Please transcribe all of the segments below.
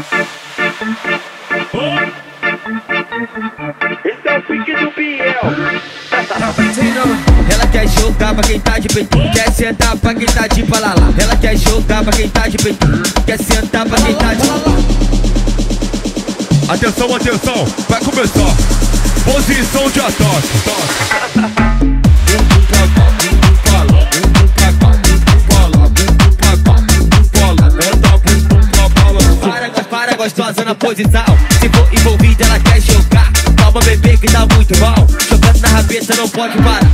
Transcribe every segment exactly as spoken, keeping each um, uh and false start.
Esse é o pique do Biel. Ela quer jogar pra quem tá de peito, quer sentar pra quem tá de palalá. Ela quer jogar pra quem tá de peito, quer sentar pra quem tá de palalá. Atenção, atenção, vai começar. Posição de ataque. Para, para, gostosa na posição. Se for envolvida, ela quer jogar. Calma, bebê, que tá muito mal. Jogando na rabeta, não pode parar.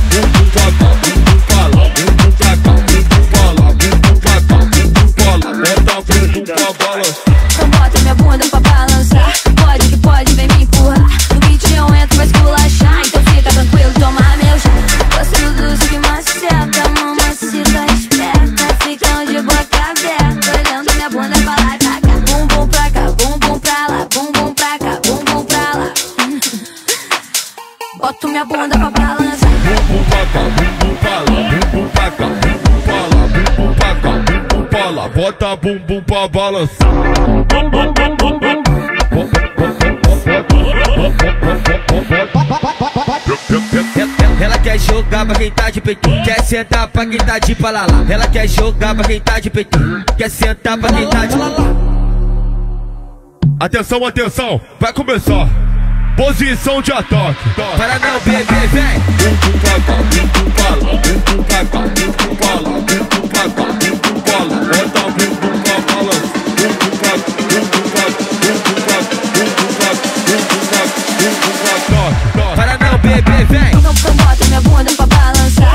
Então bota minha bunda pra balançar. Pode que pode, vem me empurrar. No beat eu entro, vai esculachar. Então fica tranquilo, toma meu chá. Gosto do que maceta, mamacita esperta. Ficam de boca aberta, olhando minha bunda pra lá e pra cá. Bum bum pra cá, bum bum pra lá. Bum bum pra cá, bum bum pra lá. Boto minha bunda pra balançar. Bum bum pra cá, bum bum pra lá. Bum bum pra cá, bum bum pra lá. Bum bum pra cá, bum bum pra lá. Bota bumbum pra balançar. Bum bum bum bum bum. Ela quer jogar pra quem tá de peito, quer sentar pra quem tá de palalá. Ela quer jogar pra quem tá de peito, quer sentar pra quem tá de palalá. Atenção, atenção, vai começar. Posição de ataque. Para não, bebê, vem. Bum bum pra cá, bum bum pra lá. Bum bum pra cá, bum bum pra lá. Bum bum pra cá, bum bum pra lá. Bota bumbum pra balançar. Bum bum pra cá, bum bum pra cá, bum bum pra cá, bum bum pra cá, bum bum pra cá, bum bum pra cá. Para não, bebê, vem. Então bota minha bunda pra balançar.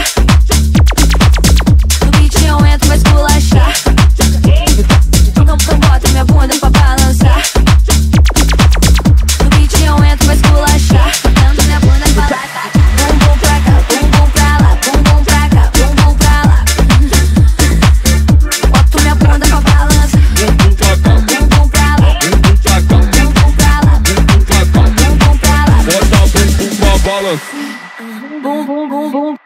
No beat eu entro, vai esculachar. Então bota minha bunda pra balançar. No beat eu entro, vai esculachar. Dando minha bunda pra lá, tá. Bum bum pra cá, bum bum pra lá. Bum bum pra cá, bum bum pra lá. Boto minha bunda pra balançar. Bum bum pra cá, Bum bum pra lá. bum bum pra cá, Bum bum pra lá. bum bum pra cá. Bum bum pra lá. Bota bumbum pra balançar. Bum bum bum bum.